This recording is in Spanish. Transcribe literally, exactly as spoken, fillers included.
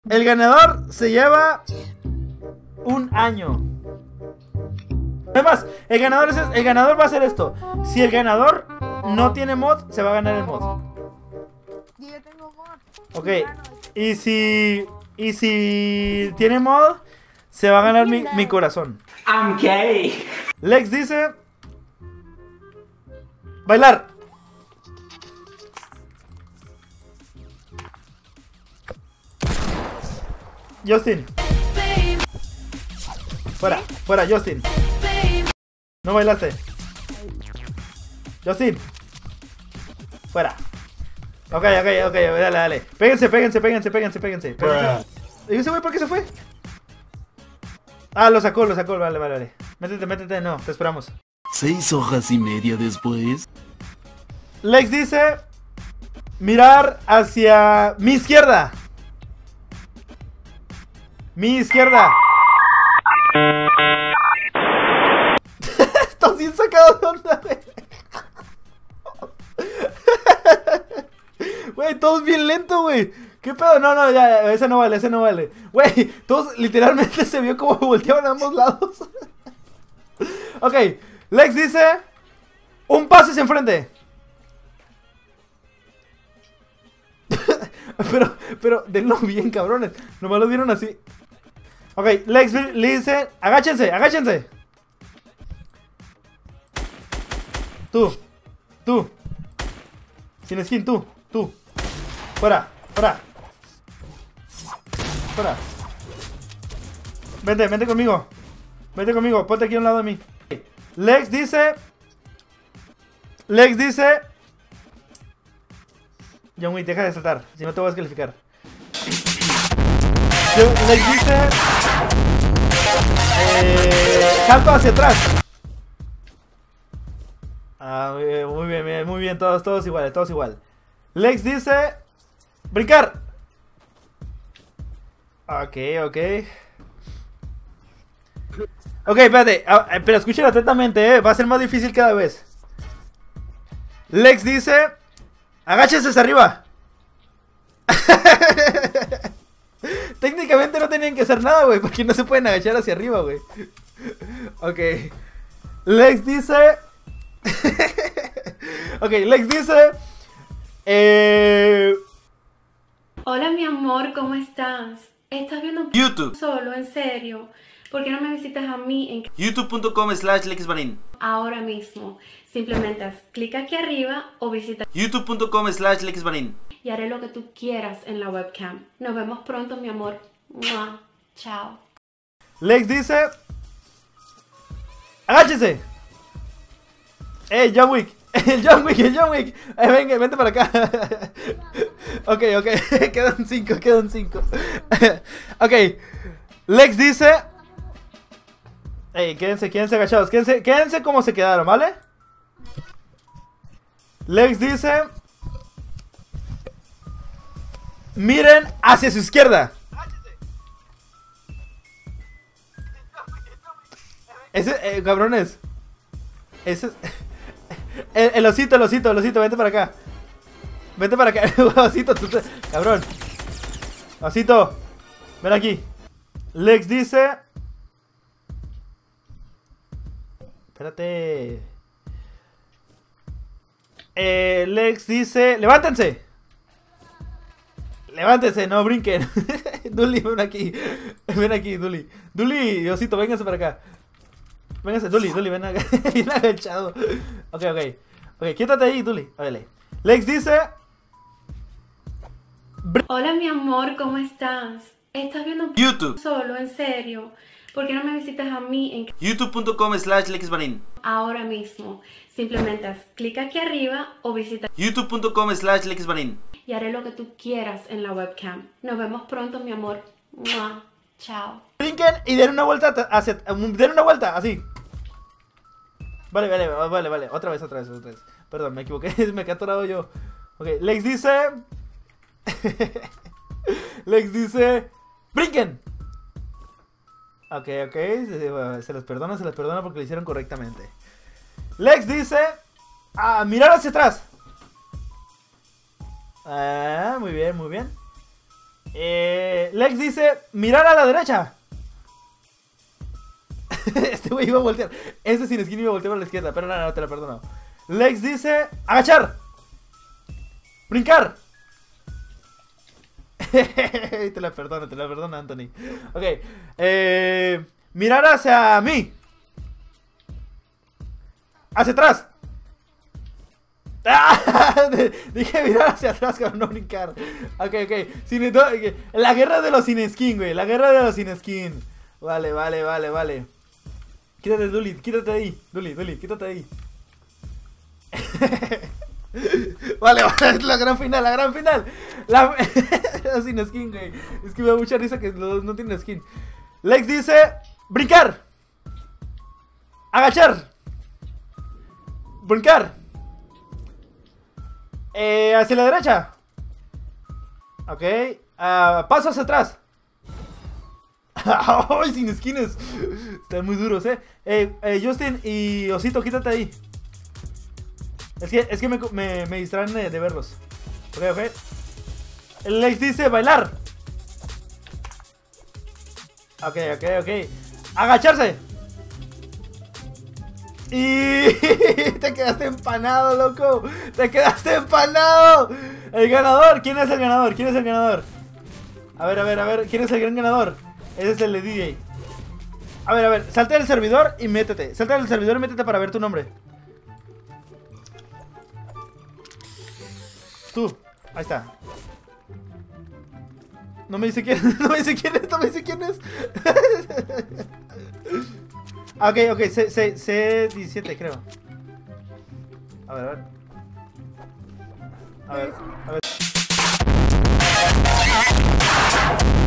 El ganador se lleva un año. Además, el ganador, es, el ganador va a hacer esto. Si el ganador no tiene mod, se va a ganar el mod. Yo tengo mod. Ok, y si... Y si tiene mod, se va a ganar mi, mi corazón. I'm gay. Lex dice... Bailar. Justin. Fuera, fuera, Justin. No bailaste. Justin. Fuera. Ok, ok, ok, dale, dale. Péguense, péguense, péguense, péguense, péguense. péguense. ¿Y ese güey por qué se fue? Ah, lo sacó, lo sacó, vale, vale, vale. Métete, métete, no, te esperamos. Seis hojas y media después. Lex dice... Mirar hacia mi izquierda. Mi izquierda. Estás bien sacado de onda, güey. Güey, todos bien lento, güey. ¿Qué pedo? No, no, ya, ya, ese no vale, ese no vale. Güey, todos literalmente se vio como volteaban a ambos lados. Ok, Lex dice... Un paso hacia enfrente. Pero, pero, denlo bien, cabrones. Nomás lo vieron así. Ok, Lex le dice... Agáchense, agáchense. Tú, tú. Sin skin, tú, tú. Fuera, fuera. Fuera. Vente, vente conmigo. Vente conmigo, ponte aquí a un lado de mí. Lex dice... Lex dice... John Wick, deja de saltar, si no te voy a descalificar. Lex dice... Eh, salto hacia atrás. Ah, muy bien, muy bien, muy bien, todos, todos iguales, todos igual. Lex dice... Brincar. Ok, ok. Ok, espérate, ah, pero escuchen atentamente, eh. Va a ser más difícil cada vez. Lex dice... Agáchense hacia arriba. Técnicamente no tenían que hacer nada, güey, porque no se pueden agachar hacia arriba, güey. Ok. Lex dice... Ok, Lex dice... Eh... Hola mi amor, ¿cómo estás? ¿Estás viendo YouTube. Solo, en serio? ¿Por qué no me visitas a mí en youtube punto com slash lexmarin? ahora mismo? Simplemente haz clic aquí arriba o visita youtube punto com slash lexmarin. y haré lo que tú quieras en la webcam. Nos vemos pronto, mi amor. ¡Mua! Chao. Lex dice... ¡Agáchese! ¡Eh, John Wick! ¡El John Wick, el John Wick! Eh, venga, vente para acá. Ok, ok. Quedan cinco, quedan cinco. Ok. Lex dice... Ey, quédense, quédense agachados. Quédense, quédense como se quedaron, ¿vale? Lex dice... Miren hacia su izquierda. Ese, eh, cabrones. Ese es... El, el osito, el osito, el osito, vente para acá. Vente para acá, osito, tú te... Cabrón. Osito, ven aquí. Lex dice... Espérate. Eh, Lex dice... ¡Levántense! ¡Levántense! No brinquen. Dully, ven aquí. Ven aquí, Dully. Dully, osito, vénganse para acá. Vénganse, Dully, Dully, ven acá. Bien agachado. Ok, ok. Ok, quítate ahí, Dully. Órale. Lex dice... Hola mi amor, ¿cómo estás? ¿Estás viendo YouTube. Solo, en serio? ¿Por qué no me visitas a mí en youtube punto com slash lexmarin. ahora mismo? Simplemente haz clic aquí arriba o visita youtube punto com slash lexmarin. y haré lo que tú quieras en la webcam. Nos vemos pronto, mi amor. ¡Mua! Chao. Brinquen y den una vuelta hacia... Den una vuelta, así. Vale, vale, vale, vale. Otra vez, otra vez, otra vez. Perdón, me equivoqué. Me quedé atorado yo. Ok, Lex dice... Lex dice... ¡Brinquen! Ok, ok. Se, se les perdona, se les perdona porque lo hicieron correctamente. Lex dice... Ah, mirar hacia atrás. Ah, muy bien, muy bien. Eh, Lex dice, mirar a la derecha. Este güey iba a voltear. Ese sin skin iba a voltear a la izquierda, pero no, no, te la perdono. Lex dice, agachar. Brincar. Te la perdono, te la perdono, Anthony. Ok. Eh, mirar hacia mí. Hacia atrás. ¡Ah! Dije mirar hacia atrás, cabrón, no brincar. Ok, ok. Sin, no, la guerra de los sin skin, güey. La guerra de los sin skin. Vale, vale, vale, vale. Quítate, Dully, quítate de ahí. Dully, Dully, quítate de ahí. Vale, vale, es la gran final, la gran final. La... sin skin, güey. Es que me da mucha risa que los dos no tienen skin. Lex dice, brincar. Agachar. Brincar. Eh, hacia la derecha. Ok. Uh, paso hacia atrás. ¡Ay, sin skins! Están muy duros, eh. Eh, eh Justin y Osito, quítate ahí. Es que, es que me, me, me distraen de, de verlos. Ok, ok. El Lex dice bailar. Ok, ok, ok. Agacharse. Y te quedaste empanado, loco. Te quedaste empanado. El ganador, ¿quién es el ganador? ¿Quién es el ganador? A ver, a ver, a ver, ¿quién es el gran ganador? Ese es el de D J. A ver, a ver, salte del servidor y métete. Salte del servidor y métete para ver tu nombre. Tú, ahí está. No me dice quién, no me dice quién es, no me dice quién es. Ok, ok, C diecisiete creo. A ver, a ver. A ver, a ver.